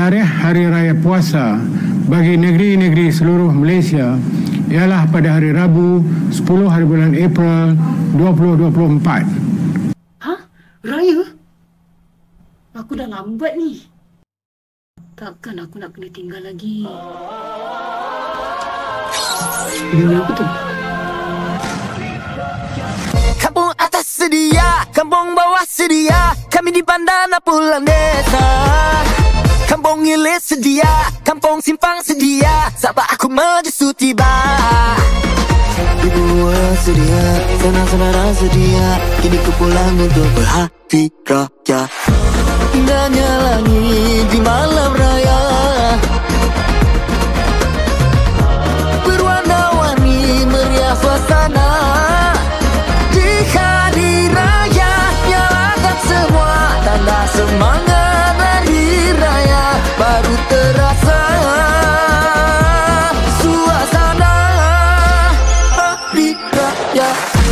tarikh Hari Raya Puasa bagi negeri-negeri seluruh Malaysia ialah pada hari Rabu 10 hari bulan April 2024. Hah? Raya? Aku dah lambat ni. Takkan aku nak kena tinggal lagi. Ini apa tu? Kampung atas sedia, kampung bawah sedia, kami di bandara pulang desa. Kampung Hilir sedia, kampung Simpang sedia, sahabat aku menyusu tiba. Ibu sedia, saudara sedia, kini ku pulang untuk berhati raya. Indahnya langit di malam raya, berwarna-warni meriah suasana. Di hari raya nyalakan semua tanda semangat hari raya, baru terasa suasana hari raya.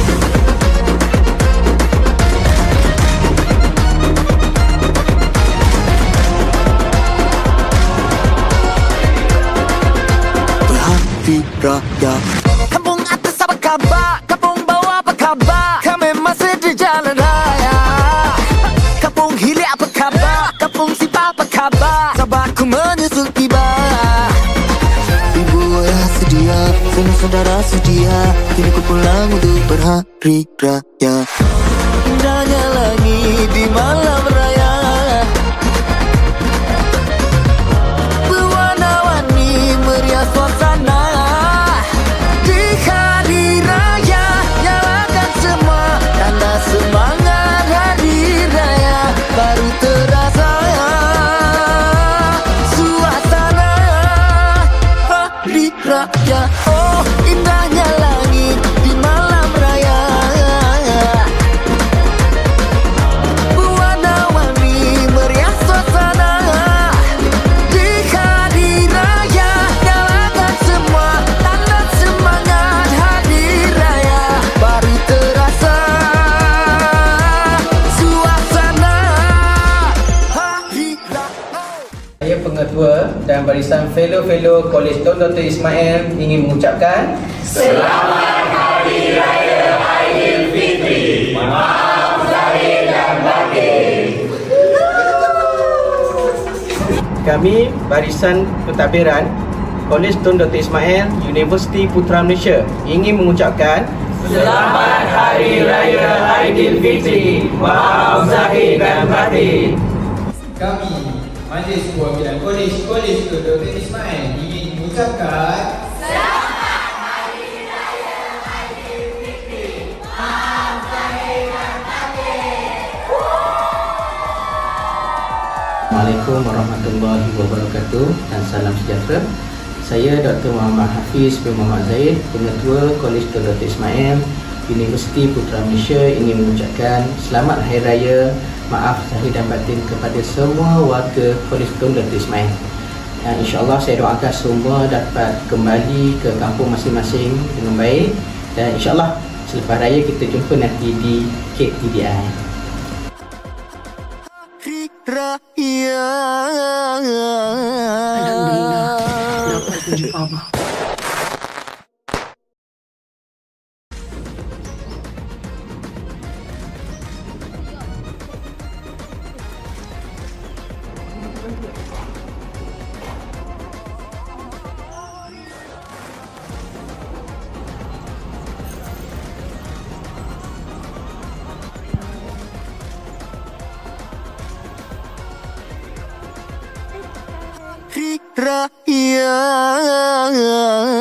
Berhati raya. Kampung atas apa khabar? Kampung bawah apa khabar? Kami masih di jalan raya. Kampung Hilir apa khabar? Kampung Simpang apa khabar? Sahabatku menyusul tiba. Ibu ayah sedia, saudara sedia, kini ku pulang untuk berhari raya. Indahnya langit di malam raya, berwarna-warni meriah suasana. Di hari raya nyalakan semua tanda semangat hari raya, baru terasa suasana hari raya. Oh, indahnya langit di malam raya, berwarna-warni meriah suasana. Di hari raya nyalakan semua tanda semangat hari raya, baru terasa suasana hari raya. Saya pengetua dan barisan fellow-fellow Kolej Tun Dr. Ismail ingin mengucapkan Selamat Hari Raya Aidilfitri. Maaf zahir dan batin. kami barisan pentadbiran Kolej Tun Dr. Ismail Universiti Putra Malaysia ingin mengucapkan Selamat Hari Raya Aidilfitri. Maaf zahir dan batin. Kami Majlis Perwakilan Kolej Tun Dr. Ismail ingin mengucapkan Selamat Hari Raya Aidilfitri. Maaf zahir dan batin. Assalamualaikum warahmatullahi wabarakatuh dan salam sejahtera. Saya Dr. Muhammad Hafiz bin Muhammad Zaid, Pengetua Kolej Tun Dr. Ismail Universiti Putra Malaysia ingin mengucapkan Selamat Hari Raya, maaf zahir dan batin kepada semua warga Kolej Tun Dr. Ismail. Dan insya-Allah saya doakan semua dapat kembali ke kampung masing-masing dengan baik, dan insya-Allah selepas raya kita jumpa nanti di KTDI. Raya. Alhamdulillah, dapat berjumpa Abah. Raya.